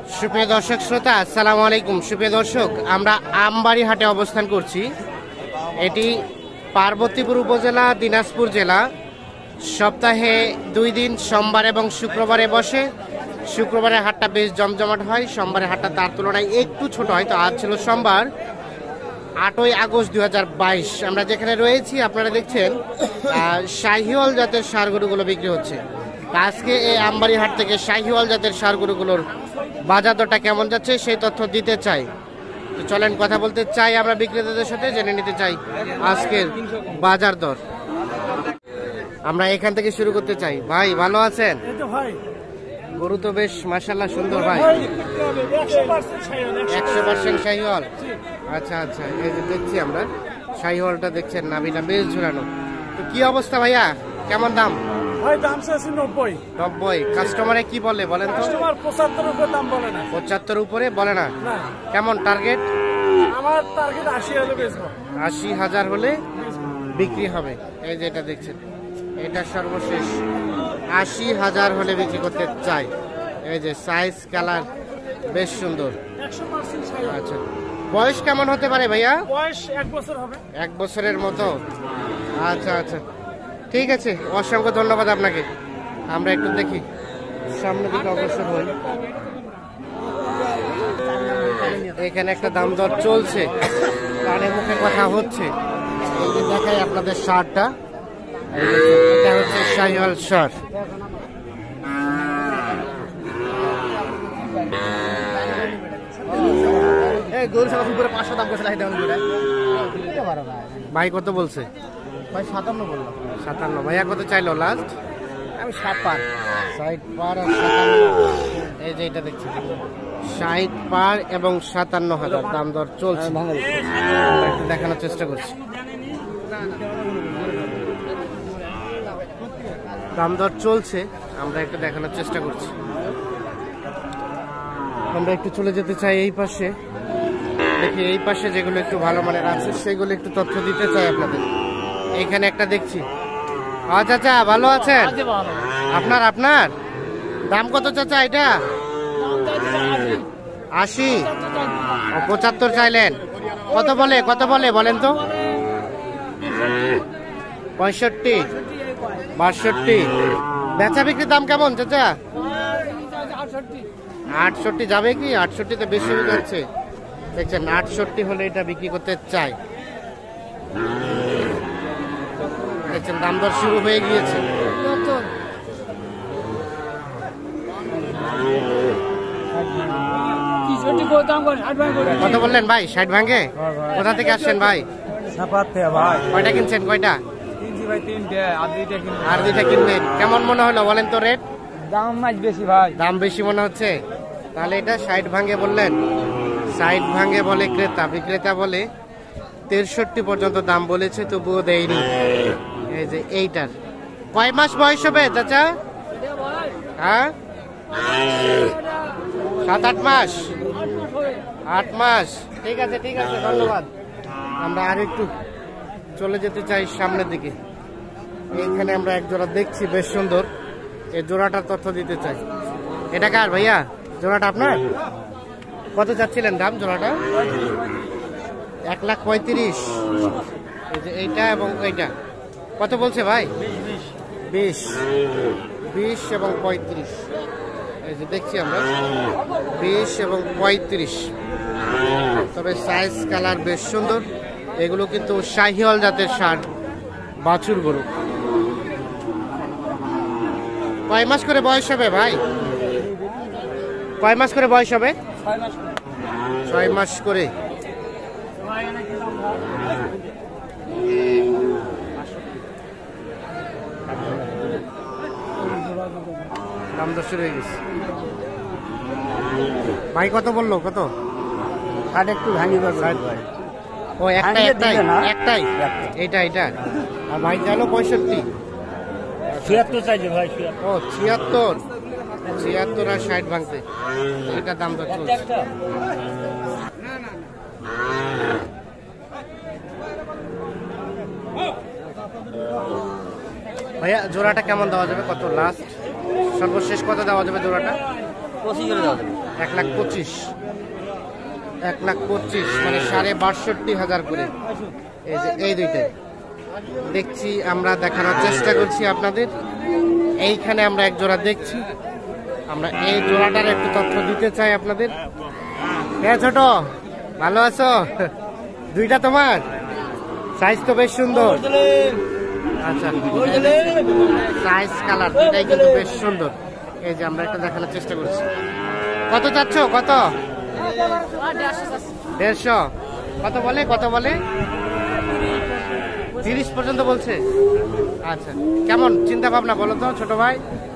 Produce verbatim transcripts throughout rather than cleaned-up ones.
সুপ্রিয় দর্শক শ্রোতা, আসসালামু আলাইকুম। সুপ্রিয় দর্শক, আমরা আমবাড়ি হাটে অবস্থান করছি। এটি পার্বতীপুর উপজেলা, দিনাজপুর জেলা। সপ্তাহে দুই দিন, সোমবার এবং শুক্রবারে বসে। শুক্রবারে হাটটা বেশ জমজমাট হয়, সোমবারে হাটটা তার তুলনায় একটু ছোট হয়। তো আজ ছিল সোমবার, আটই আগস্ট দুই হাজার বাইশ। আমরা যেখানে রয়েছি আপনারা দেখছেন শাহিওয়াল জাতের ষাঁড় গরুগুলো বিক্রি হচ্ছে। আজকে এই আমবাড়ি হাট থেকে শাহিওয়াল জাতের ষাঁড় গরুগুলোর বাজার দরটা কেমন যাচ্ছে সেই তথ্য দিতে চাই। তো চলেন কথা বলতে চাই আমরা বিক্রেতাদের সাথে, জেনে নিতে চাই আজকের বাজার দর। আমরা এখান থেকে শুরু করতে চাই। ভাই ভালো আছেন? গরু তো বেশ মাশাআল্লাহ সুন্দর ভাই, একশো পার্সেন্ট শাহিওয়াল। আচ্ছা আচ্ছা, এই যে দেখছি আমরা শাহিওয়ালটা, দেখছেন নাভিটা বেশ ঝুলানো। তো কি অবস্থা ভাইয়া, কেমন দাম? ভাই দাম চাইছি নব্বই। নব্বই কাস্টমারে কি বলে বলেন তো? কাস্টমার পঁচাত্তর উপরে দাম বলে না। পঁচাত্তর উপরে বলে না? কেমন টার্গেট? আমার টার্গেট আশি হলে বেচবো। আশি হাজার হলে বিক্রি হবে। এই যে এটা দেখছেন, এটা সর্বশেষ আশি হাজার হলে বিক্রি করতে চাই। এই যে সাইজ, কালার বেশ সুন্দর। আচ্ছা, বয়স কেমন হতে পারে ভাইয়া? বয়স এক বছর হবে। এক বছরের মতো? আচ্ছা আচ্ছা, ঠিক আছে, অসংখ্য ধন্যবাদ আপনাকে। আমরা একটু দেখি, সামনের দিকে অগ্রসর হই। এখানে একটা দাম দর চলছে, কানে মুখে কথা হচ্ছে। এই যে দেখাই আপনাদের ষাঁড়টা, এটা হচ্ছে শাহিওয়াল ষাঁড়। ভাই কত বলছে? ভাই সাতান্ন বললাম। সাতান্ন। ভাইয়া কত চাইলো লাস্ট? আমি ষাট পার। ষাট পার আর সাতান্ন। এই যে এটা দেখছি, ষাট পার এবং সাতান্ন হাজার দাম দর চলছে। একটু দেখানোর চেষ্টা করছি, দাম দর চলছে, আমরা একটু দেখানোর চেষ্টা করছি। আমরা একটু চলে যেতে চাই এই পাশে, দেখি এই পাশে যেগুলো একটু ভালো মানের আছে সেগুলো একটু তথ্য দিতে চাই আপনাদের। এইখানে একটা দেখছি। আচ্ছা চাচা ভালো আছেন? আপনার আপনার দাম কত চাচা এটা? আশি। পঁচাত্তর চাইলেন? কত বলে কত বলে বলেন তো? পঁয়ষট্টি, বাষট্টি। বেচা বিক্রির দাম কেমন চাচা? আটষট্টি যাবে কি? আটষট্টিতে বেশি হয়ে যাচ্ছে দেখছেন। আটষট্টি হলে এটা বিক্রি করতে চাই। দেখছেন দাম দর শুরু হয়ে গিয়েছে। কত বললেন ভাই? ষাট ভাঙে? কোথা থেকে আসছেন ভাই? কয়টা কিনছেন? কয়টা? আর দুইটা কিনবেন। কেমন মনে হলো বলেন তো রেট? দাম বেশি ভাই। দাম বেশি মনে হচ্ছে? তাহলে এটা ষাট ভাঙে বললেন? ষাট ভাঙে বলে ক্রেতা, বিক্রেতা বলে তেষট্টি পর্যন্ত দাম বলেছে, তবুও দেয়নি। এই যে এইটার কয় মাস বয়স হবে চাচা? হ্যাঁ, সাত আট মাস। আট মাস, ঠিক আছে ঠিক আছে, ধন্যবাদ। আমরা আর একটু চলে যেতে চাই সামনের দিকে। এইখানে আমরা এক জোড়া দেখছি বেশ সুন্দর, এই জোড়াটার তথ্য দিতে চাই। এটা কার ভাইয়া? জোড়াটা আপনার? কত চাচ্ছিলেন দাম জোড়াটা? এক লাখ পঁয়ত্রিশ। এই যে এইটা এবং এইটা কত বলছে ভাই? বিশ। বিশ এবং পঁয়ত্রিশ। এই যে দেখছি আমরা বিশ এবং পঁয়ত্রিশ। তবে সাইজ, কালার বেশ সুন্দর। এগুলো কিন্তু শাহিওয়াল জাতের ষাঁড় বাছুর গরু। কয় মাস করে বয়স হবে ভাই? কয় মাস করে বয়স হবে? ছয় মাস করে। দাম দর শুরু হয়ে গেছে। ভাই কত বললো? কত? ষাট একটু ভাঙি ভাই। ও একটাই একটাই একটাই এইটা এইটা। আর ভাই চাইলো পঁয়ষট্টি। ছিয়াত্তর চাইছে ভাই। ও ছিয়াত্তর। ছিয়াত্তর আর ষাট ভাঙতে, এটা দাম দর চলছে। ভাইয়া জোড়াটা কেমন দেওয়া যাবে? কত লাস্ট সর্বশেষ কত দেওয়া যাবে জোড়াটা? পঁচিশ করে দেওয়া এক লাখ পঁচিশ এক লাখ পঁচিশ মানে সাড়ে বাষট্টি হাজার করে। এই যে এই দুইটাই দেখছি আমরা, দেখানোর চেষ্টা করছি আপনাদের। এইখানে আমরা এক জোড়া দেখছি, আমরা এই জোড়াটার একটু তথ্য দিতে চাই আপনাদের। হ্যাঁ ছোট, ভালো আছো? দুইটা তোমার? সাইজ তো বেশ সুন্দর। আচ্ছা, সাইজ কালার দুইটাই কিন্তু বেশ সুন্দর। এই যে আমরা একটা দেখানোর চেষ্টা করছি। কত চাচ্ছ? কত? দেড়শো। কত বলে? কত বলে? তিরিশ পর্যন্ত বলছে। আচ্ছা, কেমন চিন্তা ভাবনা বলো তো ছোট ভাই?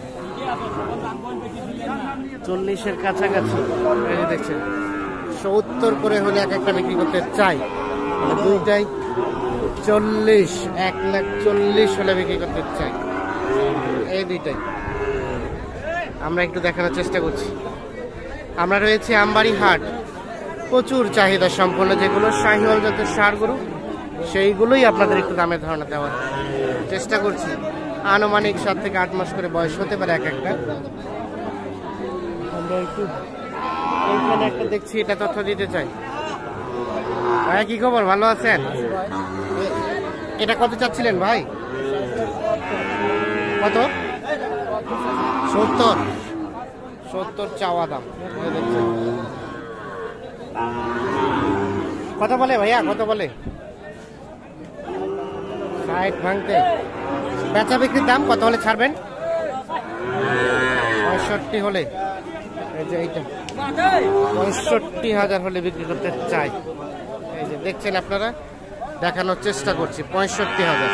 চল্লিশের কাছাকাছি। এই যে দেখছেন, সত্তর করে হলে এক একটা বিক্রি করতে চাই। দুইটাই চল্লিশ, এক লাখ চল্লিশ হলে বিক্রি করতে চাই। এই দুইটাই আমরা একটু দেখানোর চেষ্টা করছি। আমরা রয়েছি আমবাড়ি হাট, প্রচুর চাহিদা সম্পন্ন যেগুলো শাহিওয়াল জাতের ষাঁড় গরু, সেইগুলোই আপনাদের একটু দামের ধারণা দেওয়ার চেষ্টা করছি। আনুমানিক সাত থেকে আট মাস করে বয়স হতে পারে এক একটা। আমরা একটু এইখানে একটা দেখছি, এটা তথ্য দিতে চাই। ভাই কি খবর, ভালো আছেন? এটা কত চাচ্ছিলেন ভাই? কত? সত্তর। সত্তর চাওয়া দাম। কত বলে ভাইয়া, কত বলে? ষাট ভাঙতে। বেচা বিক্রির দাম কত হলে ছাড়বেন? পঁয়ষট্টি হলে। এই যে এইটা পঁয়ষট্টি হাজার হলে বিক্রি করতে চাই। এই যে দেখছেন আপনারা, দেখানোর চেষ্টা করছি পঁয়ষট্টি হাজার।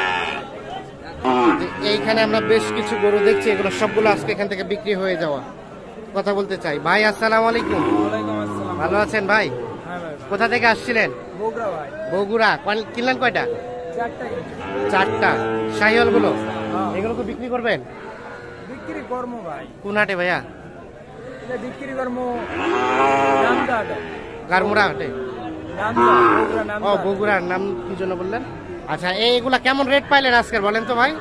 এইখানে আমরা বেশ কিছু গরু দেখছি, এগুলো সবগুলো আজকে এখান থেকে বিক্রি হয়ে যাওয়া। কথা বলতে চাই। ভাই আসসালামু আলাইকুম। ভালো আছেন ভাই? কোথা থেকে আসছিলেন? বগুড়া। কিনলেন কয়টা? চারটা। শাহিওয়াল গুলো, এগুলো কি বিক্রি করবেন? বিক্রি করবো ভাই। কোন হাটে ভাইয়া? বিক্রি করবো গারমুড়া হাটে। ও বগুড়ার নাম কি জন্য বললেন? আচ্ছা, এইগুলা কেমন রেট পাইলেন আজকের বলেন তো ভাই?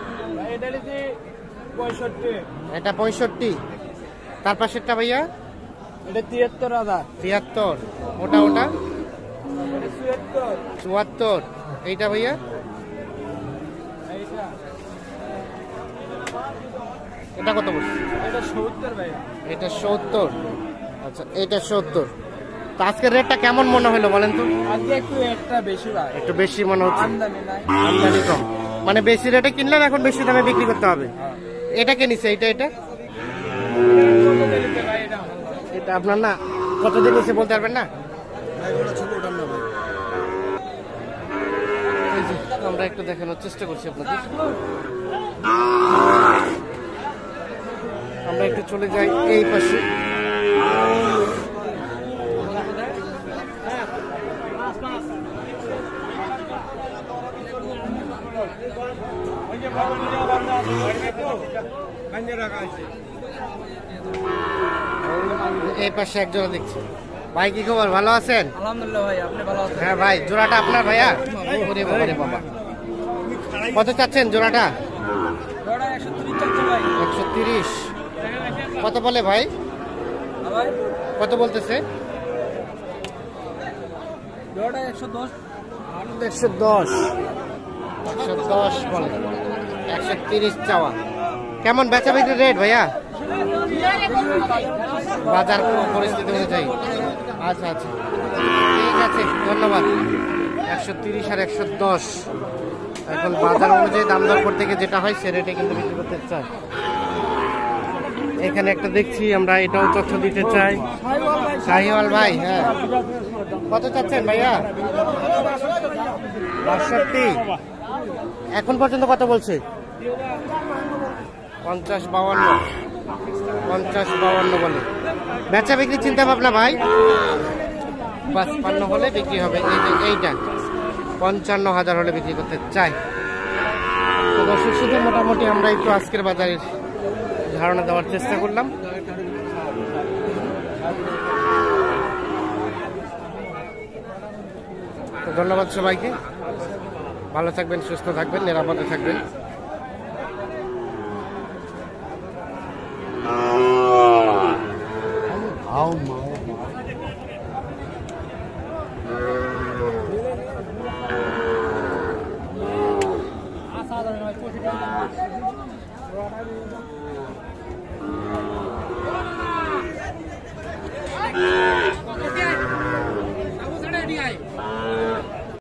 এটা পঁয়ষট্টি। তার পাশেরটা ভাইয়া? এটা তিয়াত্তর হাজার। তিয়াত্তর। ওটা ওটা চুয়াত্তর। এইটা ভাইয়া? এটা কত বলছে? এটা সত্তর ভাই। এটা সত্তর। আচ্ছা, এটা সত্তর। তো আজকের রেটটা কেমন মনে হলো বলেন তো? আজকে একটু একটা বেশি ভাই। একটু বেশি মনে হচ্ছে। আমদানি নাই, আমদানি কম, মানে বেশি রেটে কিনলেন, এখন বেশি দামে বিক্রি করতে হবে। এটা কে নিছে? এটা এটা এটা আপনার না? কতদিন নিচে বলতে পারবেন না? এই যে আমরা একটু দেখানোর চেষ্টা করছি আপনাদের। আমরা একটু চলে যাই এই পাশে। এই পাশে এক জোড়া দেখছি। ভাই কি খবর, ভালো আছেন? আলহামদুলিল্লাহ ভাই, আপনি ভালো আছেন? হ্যাঁ ভাই, জোড়াটা আপনার ভাইয়া? ওরে বাবা রে বাবা। কত চাচ্ছেন জোড়াটা? একশো তিরিশ। কত বলে ভাই? কত বলতেছে? একশো দশ। একশো দশ। একশো দশ বলে। একশো তিরিশ চাওয়া। কেমন বেচা বিক্রির রেট ভাইয়া? বাজার পরিস্থিতি অনুযায়ী। আচ্ছা আচ্ছা, ঠিক আছে, ধন্যবাদ। একশো তিরিশ আর একশো দশ এখন বাজার অনুযায়ী দাম দর করতে গিয়ে যেটা হয় সে রেটে কিন্তু বিক্রি করতে চাই। এখানে একটা দেখছি আমরা, এটাও তথ্য দিতে চাই। শাহিওয়াল ভাই, হ্যাঁ কত চাচ্ছেন ভাইয়া? বাষট্টি। এখন পর্যন্ত কত বলছে? পঞ্চাশ বাউান্ন। পঞ্চাশ বাউান্ন বলে। বেচা বিক্রি চিন্তা ভাবনা ভাই? পাঁচপান্ন হলে বিক্রি হবে। এই যে এইটা পঞ্চান্ন হাজার হলে বিক্রি করতে চাই। তো দর্শক শুধু মোটামুটি আমরা একটু আজকের বাজারের ধারণা দেওয়ার চেষ্টা করলাম। তো ধন্যবাদ সবাইকে, ভালো থাকবেন, সুস্থ থাকবেন, নিরাপদে থাকবেন। পঁচিশ টাকা।